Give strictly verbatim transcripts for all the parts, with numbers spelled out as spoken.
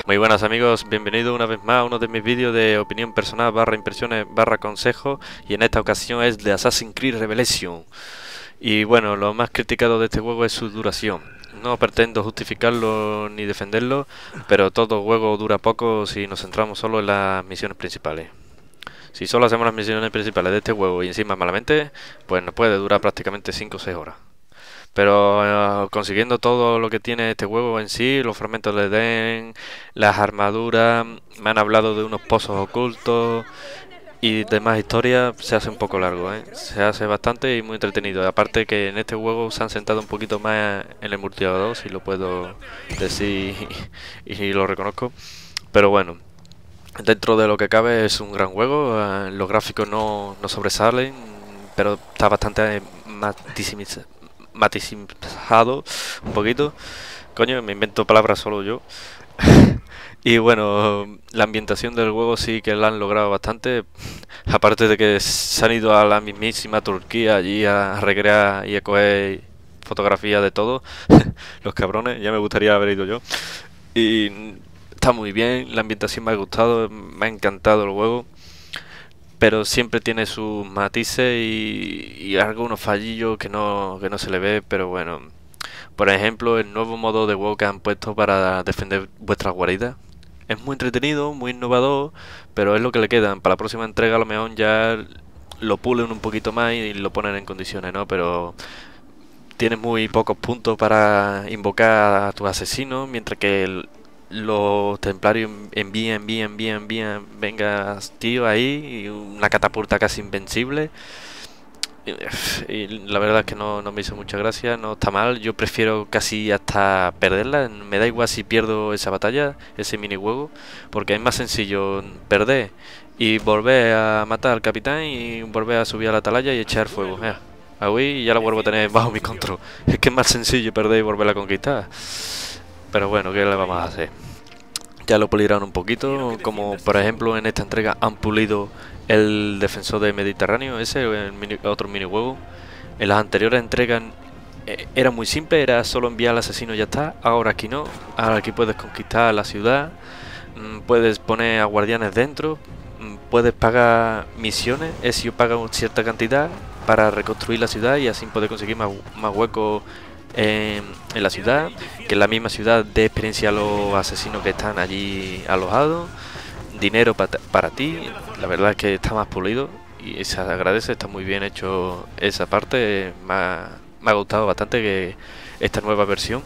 Muy buenas amigos, bienvenidos una vez más a uno de mis vídeos de opinión personal barra impresiones barra consejo, y en esta ocasión es de Assassin's Creed Revelation. Y bueno, lo más criticado de este juego es su duración. No pretendo justificarlo ni defenderlo, pero todo juego dura poco si nos centramos solo en las misiones principales. Si solo hacemos las misiones principales de este juego y encima malamente, pues nos puede durar prácticamente cinco o seis horas. Pero uh, consiguiendo todo lo que tiene este juego en sí, los fragmentos de Edén, las armaduras, me han hablado de unos pozos ocultos y demás historias, se hace un poco largo, ¿eh? Se hace bastante y muy entretenido. Aparte que en este juego se han sentado un poquito más en el multijugador, si lo puedo decir y, y lo reconozco. Pero bueno, dentro de lo que cabe es un gran juego, uh, los gráficos no, no sobresalen, pero está bastante maximizado matizado un poquito. Coño, me invento palabras solo yo. Y bueno, la ambientación del juego sí que la han logrado bastante. Aparte de que se han ido a la mismísima Turquía allí a recrear y a coger fotografías de todo. Los cabrones, ya me gustaría haber ido yo. Y está muy bien, la ambientación me ha gustado, me ha encantado el juego. Pero siempre tiene sus matices y, y algunos fallillos que no, que no se le ve, pero bueno. Por ejemplo, el nuevo modo de juego que han puesto para defender vuestras guaridas. Es muy entretenido, muy innovador, pero es lo que le quedan. Para la próxima entrega a lo mejor ya lo pulen un poquito más y lo ponen en condiciones, ¿no? Pero tienes muy pocos puntos para invocar a tus asesinos, mientras que el, los templarios envían, envían, envían, envían, venga tío ahí, y una catapulta casi invencible. Y, y la verdad es que no, no me hizo mucha gracia, no está mal, yo prefiero casi hasta perderla, me da igual si pierdo esa batalla, ese minijuego, porque es más sencillo perder y volver a matar al capitán y volver a subir a la atalaya y echar fuego. Mira, ahí ya la vuelvo a tener bajo mi control. Es que es más sencillo perder y volver a conquistar. Pero bueno, ¿qué le vamos a hacer? Ya lo pulirán un poquito, como por ejemplo en esta entrega han pulido el defensor de Mediterráneo, ese el mini, otro minijuego. En las anteriores entregas eh, era muy simple, era solo enviar al asesino y ya está. Ahora aquí no, ahora aquí puedes conquistar la ciudad, mmm, puedes poner a guardianes dentro, mmm, puedes pagar misiones, es si yo pago cierta cantidad para reconstruir la ciudad y así poder conseguir más, más huecos En, en la ciudad, que en la misma ciudad dé experiencia a los asesinos que están allí alojados, dinero pa para ti. La verdad es que está más pulido y se agradece, está muy bien hecho esa parte, me ha, me ha gustado bastante que esta nueva versión.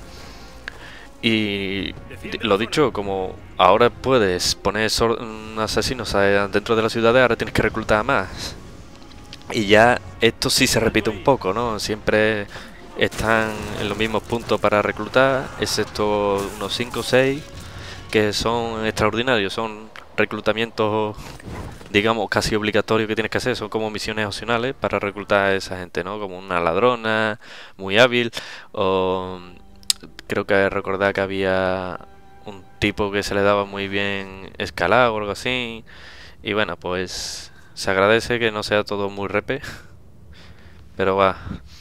Y lo dicho, como ahora puedes poner asesinos dentro de la ciudad, ahora tienes que reclutar más. Y ya esto sí se repite un poco, ¿no? Siempre están en los mismos puntos para reclutar, excepto unos cinco o seis que son extraordinarios, son reclutamientos, digamos, casi obligatorios que tienes que hacer, son como misiones opcionales para reclutar a esa gente, ¿no? Como una ladrona muy hábil, o creo que recordar que había un tipo que se le daba muy bien escalar o algo así, y bueno, pues se agradece que no sea todo muy repe, pero va.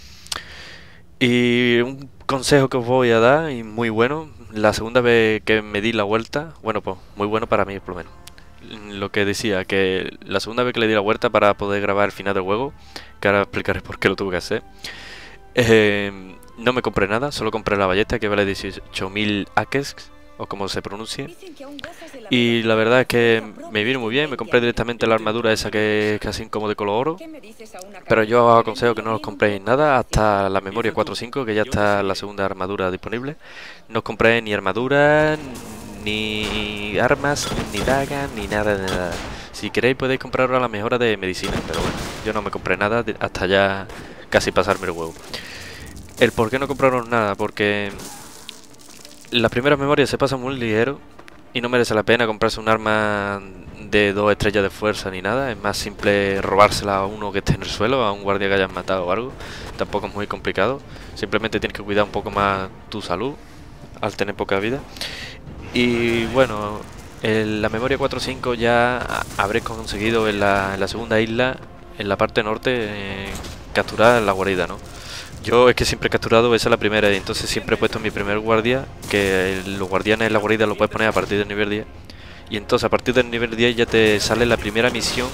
Y un consejo que os voy a dar, y muy bueno, la segunda vez que me di la vuelta, bueno, pues muy bueno para mí por lo menos. Lo que decía, que la segunda vez que le di la vuelta para poder grabar el final del juego, que ahora explicaré por qué lo tuve que hacer, eh, no me compré nada, solo compré la ballesta que vale dieciocho mil akes, o como se pronuncie. Y la verdad es que me vino muy bien, me compré directamente la armadura esa que es casi como de color oro. Pero yo os aconsejo que no os compréis nada hasta la memoria cuatro punto cinco, que ya está la segunda armadura disponible. No os compréis ni armadura, ni armas, ni dagas, ni nada de nada. Si queréis podéis comprar ahora la mejora de medicina, pero bueno, yo no me compré nada hasta ya casi pasarme el huevo. El por qué no compraros nada, porque las primeras memorias se pasan muy ligero y no merece la pena comprarse un arma de dos estrellas de fuerza ni nada. Es más simple robársela a uno que esté en el suelo, a un guardia que hayas matado o algo. Tampoco es muy complicado, simplemente tienes que cuidar un poco más tu salud al tener poca vida. Y bueno, en la memoria cuatro punto cinco ya habré conseguido en la, en la segunda isla, en la parte norte, eh, capturar la guarida, ¿no? Yo es que siempre he capturado esa la primera y entonces siempre he puesto mi primer guardia, que el- los guardianes en la guarida lo puedes poner a partir del nivel diez. Y entonces a partir del nivel diez ya te sale la primera misión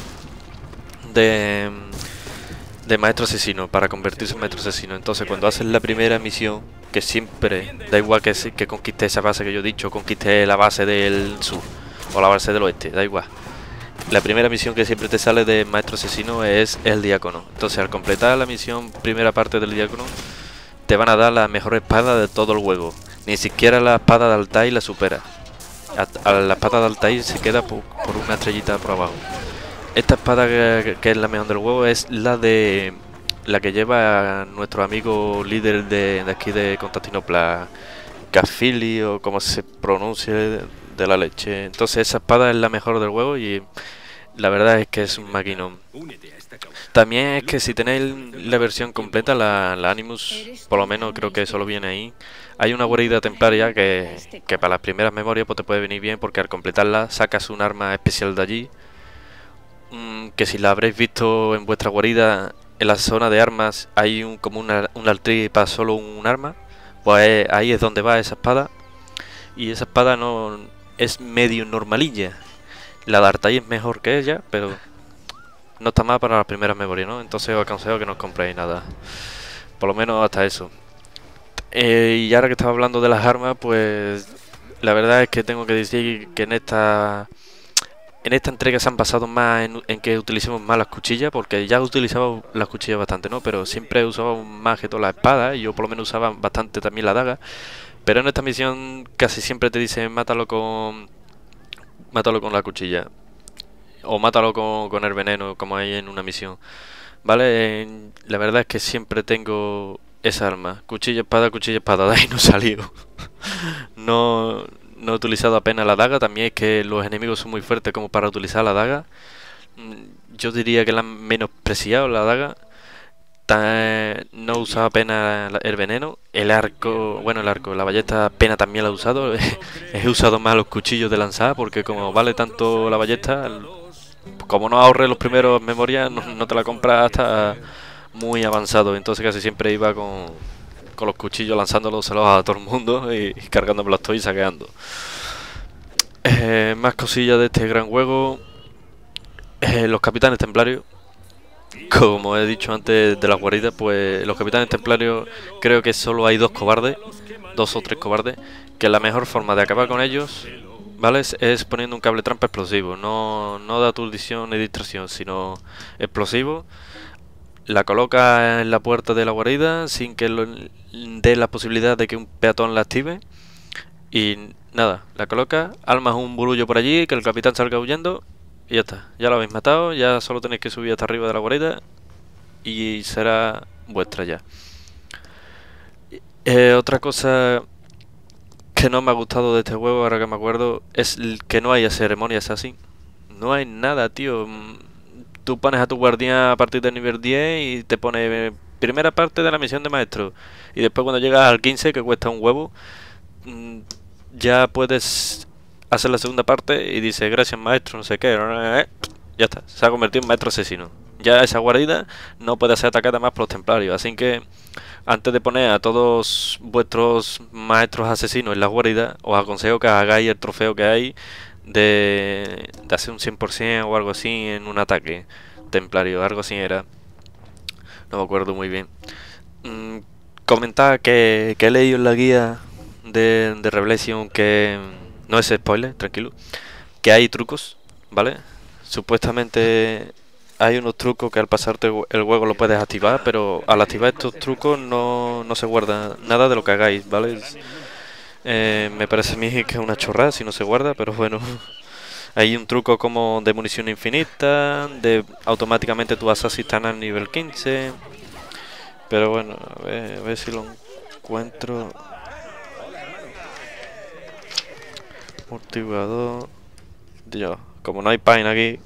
de, de maestro asesino, para convertirse en maestro asesino. Entonces cuando haces la primera misión, que siempre, da igual que, que conquiste esa base que yo he dicho, conquiste la base del sur o la base del oeste, da igual. La primera misión que siempre te sale de maestro asesino es el diácono. Entonces al completar la misión primera parte del diácono, te van a dar la mejor espada de todo el juego. Ni siquiera la espada de Altair la supera. A, a la espada de Altair se queda por, por una estrellita por abajo. Esta espada que, que es la mejor del juego es la de la que lleva nuestro amigo líder de, de aquí de Constantinopla, Cafili o como se pronuncie, de la leche. Entonces esa espada es la mejor del juego y la verdad es que es un maquinón. También es que si tenéis la versión completa, la, la Animus, por lo menos creo que solo viene ahí. Hay una guarida templaria que, que para las primeras memorias pues te puede venir bien, porque al completarla sacas un arma especial de allí. Mmm, que si la habréis visto en vuestra guarida, en la zona de armas hay un, como una, un altriz para solo un arma. Pues ahí es donde va esa espada. Y esa espada no es medio normalilla. La de Altair es mejor que ella, pero no está mal para las primeras memorias, ¿no? Entonces os aconsejo que no os compréis nada. Por lo menos hasta eso. Eh, y ahora que estaba hablando de las armas, pues la verdad es que tengo que decir que en esta en esta entrega se han basado más en, en que utilicemos más las cuchillas, porque ya he utilizado las cuchillas bastante, ¿no? Pero siempre he usado más que todas las espadas, y yo por lo menos usaba bastante también la daga. Pero en esta misión casi siempre te dicen mátalo con mátalo con la cuchilla. O mátalo con, con el veneno, como hay en una misión. Vale, en- la verdad es que siempre tengo esa arma. Cuchilla, espada, cuchilla, espada. De ahí no salió. No, no he utilizado apenas la daga. También es que los enemigos son muy fuertes como para utilizar la daga. Mm, Yo diría que la han menospreciado la daga. Ta- no he usado apenas la- el veneno. El arco, bueno, el arco, la ballesta apenas también la he usado. He usado más los cuchillos de lanzar, porque como vale tanto la ballesta, como no ahorré los primeros memorias, no, no te la compras hasta muy avanzado. Entonces casi siempre iba con, con los cuchillos lanzándolos a todo el mundo y, y cargándomelos todos y saqueando. Eh, más cosillas de este gran juego. Eh, los capitanes templarios. Como he dicho antes de las guaridas, pues los capitanes templarios creo que solo hay dos cobardes, dos o tres cobardes, que la mejor forma de acabar con ellos, ¿vale? Es, es poniendo un cable trampa explosivo, no, no de aturdición ni distracción, sino explosivo. La coloca en la puerta de la guarida sin que lo- dé la posibilidad de que un peatón la active. Y nada, la coloca, armas un burullo por allí, que el capitán salga huyendo y ya está. Ya lo habéis matado, ya solo tenéis que subir hasta arriba de la guarida y será vuestra ya. Eh, otra cosa que no me ha gustado de este juego, ahora que me acuerdo, es el que no haya ceremonias así. No hay nada, tío. Mm, Tú pones a tu guardián a partir del nivel diez y te pone eh, primera parte de la misión de maestro. Y después cuando llegas al quince, que cuesta un huevo, mm, ya puedes hacer la segunda parte y dice gracias maestro, no sé qué. eh, Ya está, se ha convertido en maestro asesino. Ya esa guarida no puede ser atacada más por los templarios. Así que antes de poner a todos vuestros maestros asesinos en la guarida, os aconsejo que hagáis el trofeo que hay de, de hacer un cien por ciento o algo así en un ataque templario. Algo así era. No me acuerdo muy bien. Mm, Comentaba que, que he leído en la guía de, de Revelation, que no es spoiler, tranquilo, que hay trucos, ¿vale? Supuestamente hay unos trucos que al pasarte el juego lo puedes activar, pero al activar estos trucos no, no se guarda nada de lo que hagáis, ¿vale? Eh, me parece a mí que es una chorrada si no se guarda, pero bueno. Hay un truco como de munición infinita, de automáticamente tu assassin está al nivel quince. Pero bueno, a ver, a ver si lo encuentro. Multijugador. Dios, como no hay página aquí.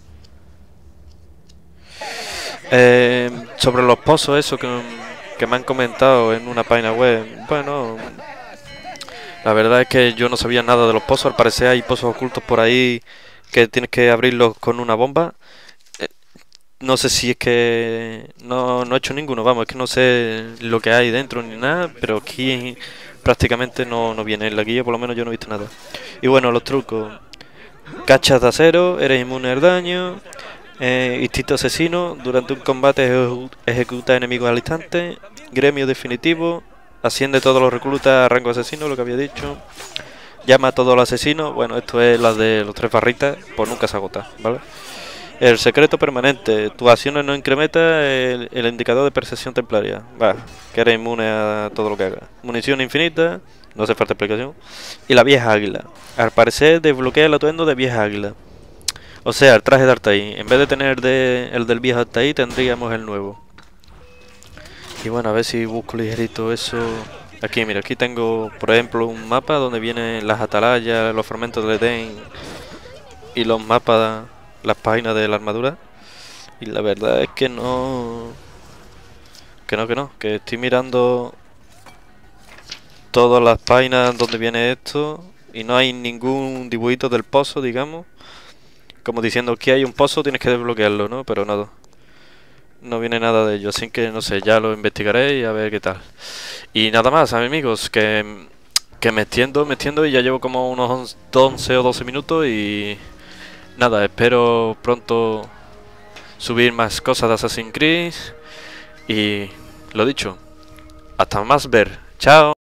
Eh, sobre los pozos, eso que, que me han comentado en una página web. Bueno, la verdad es que yo no sabía nada de los pozos. Al parecer hay pozos ocultos por ahí que tienes que abrirlos con una bomba. Eh, No sé si es que no, no he hecho ninguno, vamos, es que no sé lo que hay dentro ni nada, pero aquí prácticamente no, no viene en la guía, por lo menos yo no he visto nada. Y bueno, los trucos. Cachas de acero, eres inmune al daño. Eh, instinto asesino, durante un combate ejecu- ejecuta enemigos al instante. Gremio definitivo, asciende todos los reclutas a rango asesino, lo que había dicho. Llama a todos los asesinos, bueno, esto es la de los tres barritas, pues nunca se agota, ¿vale? El secreto permanente, tus acciones no incrementan el, el indicador de percepción templaria, va, que eres inmune a todo lo que haga. Munición infinita, no hace falta explicación. Y la vieja águila, al parecer desbloquea el atuendo de vieja águila. O sea, el traje de Altair. En vez de tener de, el del viejo Altair, tendríamos el nuevo. Y bueno, a ver si busco ligerito eso. Aquí, mira, aquí tengo, por ejemplo, un mapa donde vienen las atalayas, los fragmentos de Edén y los mapas, las páginas de la armadura. Y la verdad es que no... Que no, que no. Que estoy mirando todas las páginas donde viene esto y no hay ningún dibujito del pozo, digamos. Como diciendo que hay un pozo, tienes que desbloquearlo, ¿no? Pero nada. No viene nada de ello, así que no sé, ya lo investigaré y a ver qué tal. Y nada más, amigos, que, que me extiendo, me extiendo y ya llevo como unos once o doce minutos y nada, espero pronto subir más cosas de Assassin's Creed y lo dicho, hasta más ver. Chao.